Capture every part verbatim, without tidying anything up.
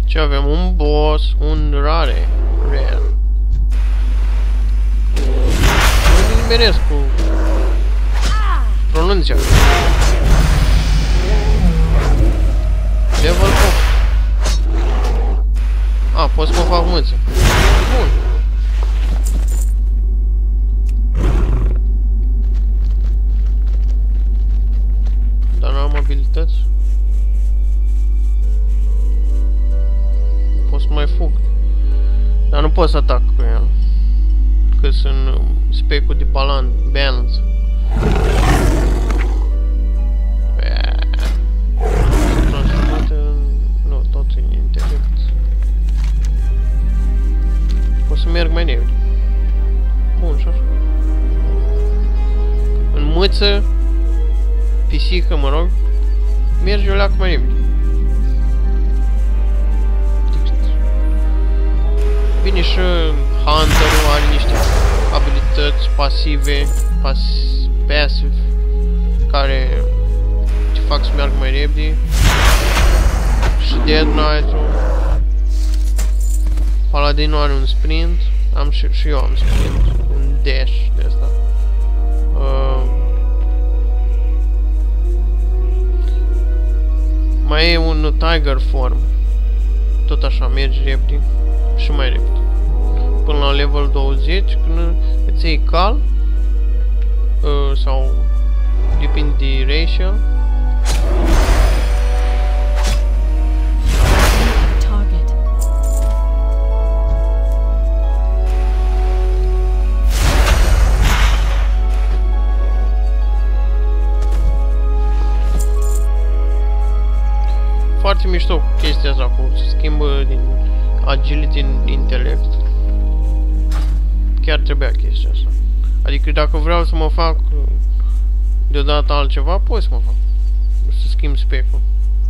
Ce avem? Un boss, un rare. Rare. Nu nimeresc cu pronunția. Level opt. A, pot să mă fac mâță. Bun. Dar n-am abilități. Pot să mai fug. Dar nu pot să atac cu el. Că sunt specul de balans, balance. Transformate în... Nu, tot în intelect. Pot să merg mai repede. Bun, și așa. În mâță, pisică, mă rog, merge o leacă mai repede. Bine, și Hunter-ul are niște abilități pasive, pas passive, care te fac să meargă mai repede. Și Dead Knight-ul. Paladinul are un sprint, am și, și eu am sprint, un dash de asta. Uh, mai e un Tiger Form, tot așa merge repede și mai repede. Până la level douăzeci, când îți iei cal, uh, sau depinde de ratio. Foarte mișto cu chestia asta, cu se schimbă din agility în intelect. Chiar trebuia chestia asta. Adică dacă vreau să mă fac deodată altceva, pot să mă fac. Să schimb spec-ul.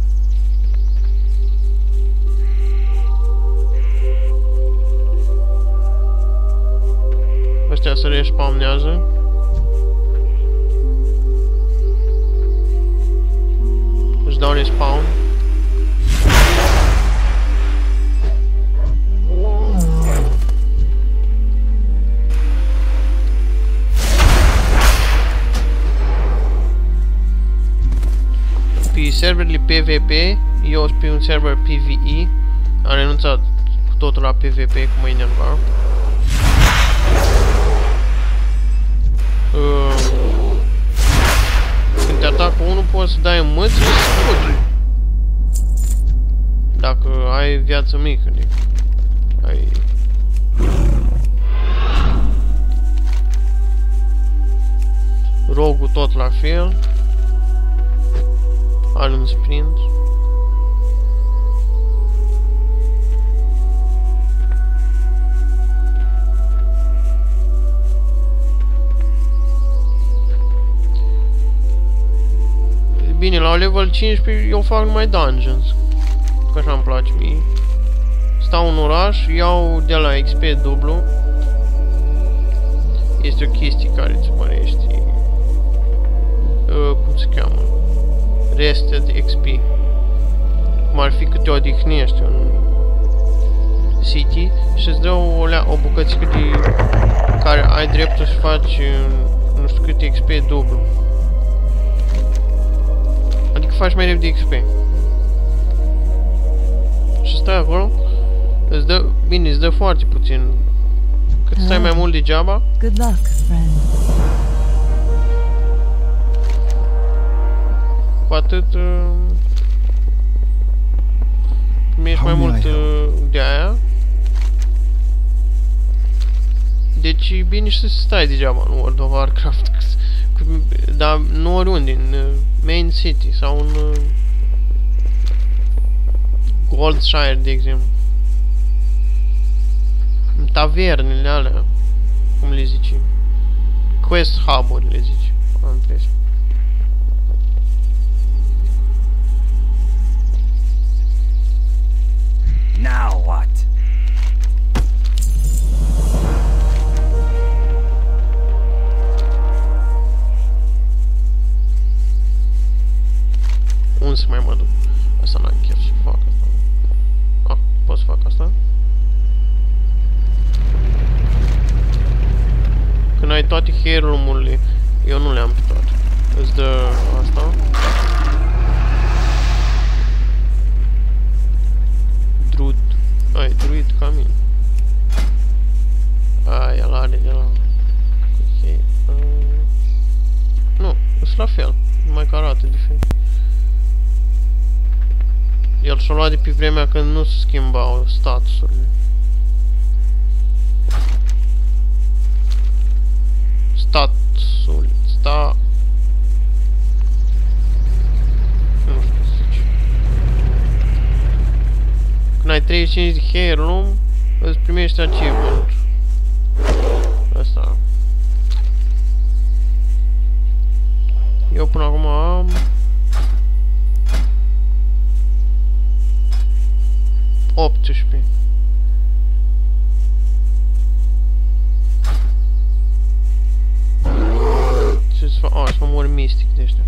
Ăștia se respawnează. Își dau respawn. Pe serverele P V P, eu sunt pe un server P V E. Am renunțat cu totul la P V P, cum mă enerva. Uh, când te atacă unul, poți să dai în mâță și să fugi. Dacă ai viață mică, adică ai... Rogul tot la fel. Are un sprint. Bine, la level cincisprezece eu fac numai dungeons. Că așa îmi place mie. Stau în oraș, iau de la X P dublu. Este o chestie care îți mărește. Uh, cum se cheamă? Rested X P. Cum ar fi că te odihnești în city și îți dă o, o bucățică de care ai dreptul să faci nu știu câte X P dublu. Adică faci mai repede X P. Și stai acolo, îți dă, bine, îți dă foarte puțin. Cât stai mai mult degeaba. Good luck, friend. Cu atât uh, primești mai mult uh, de aia. Deci e bine și să stai degeaba în World of Warcraft. Dar nu oriunde, în uh, Main City sau în uh, Goldshire, de exemplu. În tavernele alea, cum le zici. Quest hub-uri le zici. Am impresia. Now what? Unde să mai mă duc? Asta n-am chef să fac asta. Ah. pot să fac asta. Când ai toate heirloom-urile, eu nu le-am pe toate. Îți dă asta. Druid. Ai, druid ca mine. Aia l-are de la... Okay. Uh... Nu, sunt la fel. Numai că arată diferit. El și-a luat de pe vremea când nu se schimbau statusurile. Statusul, sta... Nu știu ce zice. Când ai treizeci și cinci de heirloom, îți primești achievement. Asta. Eu până acum am... optsprezece. Ce să fac? A, să mă mor mistic de ăștia.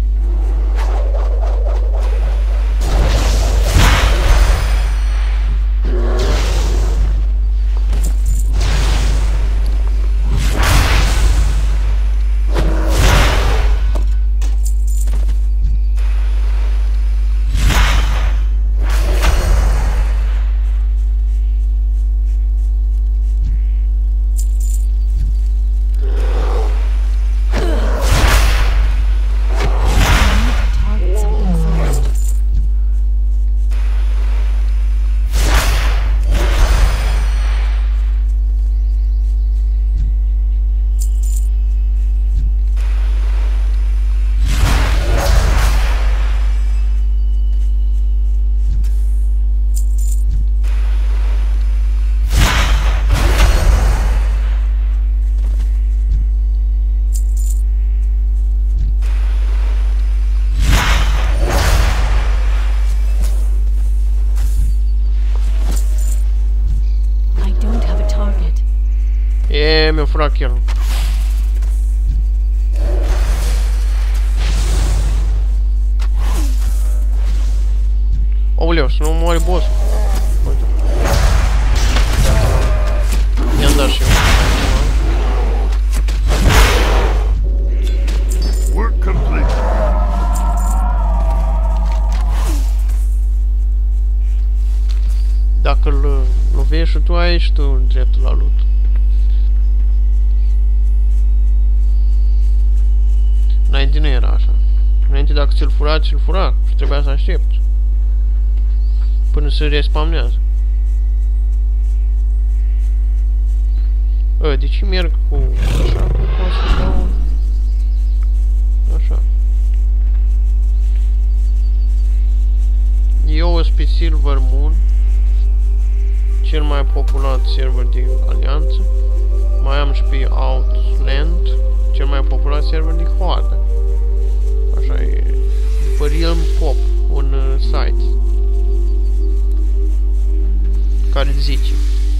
E, mi-a furat el. Aoleu, să nu moare boss. Uite. I-am dat și eu. Work complete. Dacă îl lovești și tu, ai și tu dreptul la loot. Înainte nu era așa. Înainte dacă ți-l fura, ți-l fura și trebuia să aștepți până se respawnează. A, de ce merg cu așa? Cum pot să dau așa? Eu sunt pe Silver Moon, cel mai populat server de alianță. Mai am și pe Outland, cel mai populat server de Hoardă. Așa e. După Realm Pop, un uh, site care zice.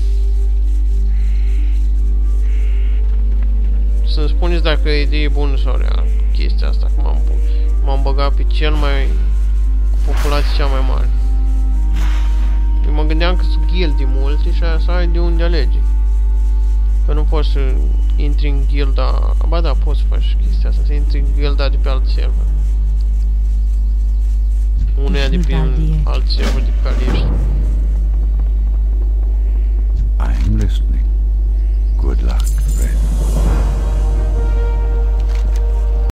Să-mi spuneți dacă e idee bună sau rea chestia asta, că m-am m-am băgat pe cel mai cu populație cea mai mare. Eu mă gândeam că sunt gilde multe și așa ai de unde alege. Că nu poți să intri în gilda... Ba da, poți să faci chestia asta, să intri în gilda de pe alt server. Uneia de pe un alt server de pe care ești.